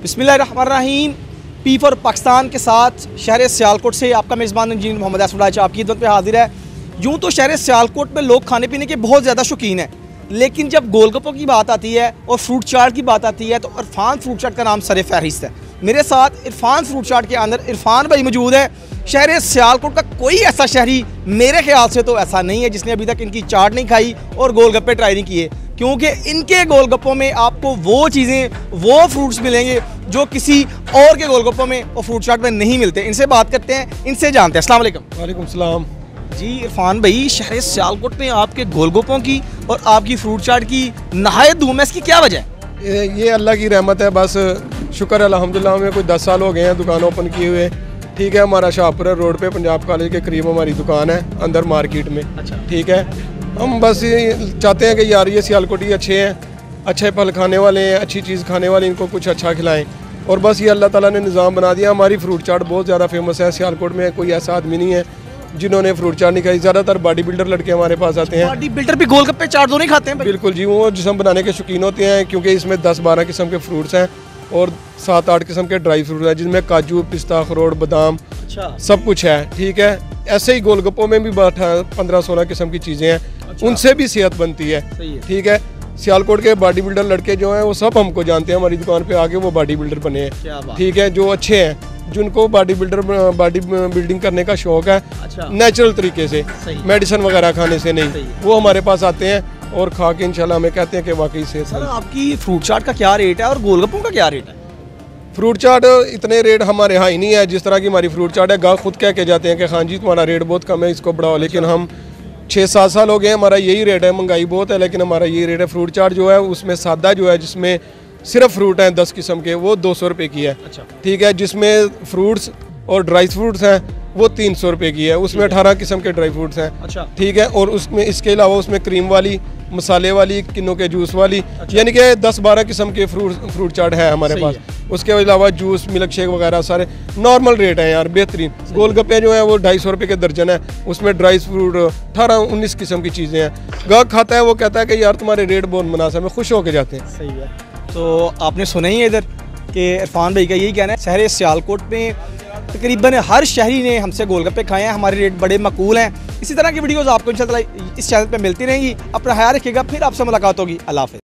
बिस्मिल्लाहिर्रहमानिर्रहीम। P for Pakistan के साथ शहर सियालकोट से आपका मेज़बान इंजीनियर मोहम्मद असफर आपकी खिदमत पे हाजिर है। यूँ तो शहर सियालकोट में लोग खाने पीने के बहुत ज़्यादा शौकीन हैं, लेकिन जब गोलगप्पों की बात आती है और फ्रूट चाट की बात आती है तो इरफान फ्रूट चाट का नाम सरे फहरिस्त है। मेरे साथ इरफान फ्रूट चाट के अंदर इरफान भाई मौजूद है। शहर सियालकोट का कोई ऐसा शहरी मेरे ख्याल से तो ऐसा नहीं है जिसने अभी तक इनकी चाट नहीं खाई और गोलगप्पे ट्राई नहीं किए, क्योंकि इनके गोलगप्पों में आपको वो चीज़ें, वो फ्रूट्स मिलेंगे जो किसी और के गोलगप्पों में और फ्रूट चाट में नहीं मिलते। इनसे बात करते हैं, इनसे जानते हैं। अस्सलाम वालेकुम। वालेकुम सलाम। जी इरफान भाई, शहर सियालकोट में आपके गोलगप्पों की और आपकी फ्रूट चाट की नहायत धूम है, इसकी क्या वजह है? ये अल्लाह की रहमत है, बस शुक्र अल्हम्दुलिल्लाह। हमें कोई 10 साल हो गए हैं दुकान ओपन किए हुए। ठीक है, हमारा शाहपुरा रोड पे पंजाब कॉलेज के करीब हमारी दुकान है, अंदर मार्केट में। अच्छा। ठीक है, हम बस ये चाहते हैं कि यार ये सियालकोटी अच्छे हैं, अच्छे फल खाने वाले हैं, अच्छी चीज़ खाने वाले, इनको कुछ अच्छा खिलाएं। और बस ये अल्लाह ताला ने निज़ाम बना दिया। हमारी फ्रूट चाट बहुत ज़्यादा फेमस है सियालकोट में। कोई ऐसा आदमी नहीं है जिन्होंने फ्रूट चाट नहीं खाई। ज़्यादातर बॉडी बिल्डर लड़के हमारे पास आते हैं। बॉडी बिल्डर भी गोलगप्पे चाट दो नहीं खाते हैं? बिल्कुल जी, वो जिस्म बनाने के शौकीन होते हैं, क्योंकि इसमें 10-12 किस्म के फ्रूट्स हैं और 7-8 किस्म के ड्राई फ्रूट हैं, जिसमें काजू, पिस्ता, अखरोट, बादाम, अच्छा, सब कुछ है। ठीक है, ऐसे ही गोलगप्पों में भी 15-16 किस्म की चीज़ें हैं। अच्छा। उनसे भी सेहत बनती है। सही है। ठीक है, सियालकोट के बॉडी बिल्डर लड़के जो हैं वो सब हमको जानते हैं, हमारी दुकान पे आके वो बॉडी बिल्डर बने क्या हैं। बात। ठीक है, जो अच्छे हैं, जिनको बॉडी बिल्डिंग करने का शौक है, अच्छा। नेचुरल तरीके से, सही। मेडिसिन वगैरह खाने से नहीं, सही। वो हमारे पास आते हैं और खा के इंशाल्लाह हमें कहते हैं कि वाकई से। सर आपकी फ्रूट चाट का क्या रेट है और गोलगप्पों का क्या रेट है? फ्रूट चाट इतने रेट हमारे यहाँ ही नहीं है जिस तरह की हमारी फ्रूट चाट है। गाँव खुद कह के जाते हैं कि खान जी तुम्हारा रेट बहुत कम है, इसको बढ़ाओ। लेकिन हम 6-7 साल हो गए, हमारा यही रेट है। महंगाई बहुत है लेकिन हमारा यही रेट है। फ्रूट चाट जो है उसमें सादा जो है, जिसमें सिर्फ फ्रूट हैं 10 किस्म के, वो 200 रुपये की है। अच्छा। ठीक है, जिसमें फ्रूट्स और ड्राई फ्रूट्स हैं वो 300 रुपये की है। उसमें 18 किस्म के ड्राई फ्रूट्स हैं। अच्छा। ठीक है, और उसमें इसके अलावा उसमें क्रीम वाली, मसाले वाली, किन्नों के जूस वाली, अच्छा। यानी कि 10-12 किस्म के फ्रूट चाट है हमारे सही पास। है। उसके अलावा जूस, मिल्क शेक वगैरह सारे नॉर्मल रेट हैं यार, बेहतरीन। गोलगप्पे जो हैं वो 250 रुपये के दर्जन है। उसमें ड्राई फ्रूट 18-19 किस्म की चीज़ें हैं। गाहक खाता है, वो कहता है कि यार तुम्हारे रेट बहुत मुनासिब है, खुश होकर जाते हैं। सही है। तो आपने सुना ही है इधर कि इरफान भाई का यही कहना है, शहर सियालकोट में तकरीबन हर शहरी ने हमसे गोलगप्पे खाए हैं, हमारे रेट बड़े मकबूल हैं। इसी तरह की वीडियोज़ आपको इंशाल्लाह इस चैनल पर मिलती रहेंगी। अपना ख्याल रखिएगा, फिर आपसे मुलाकात होगी। अल्लाह हाफ़िज़।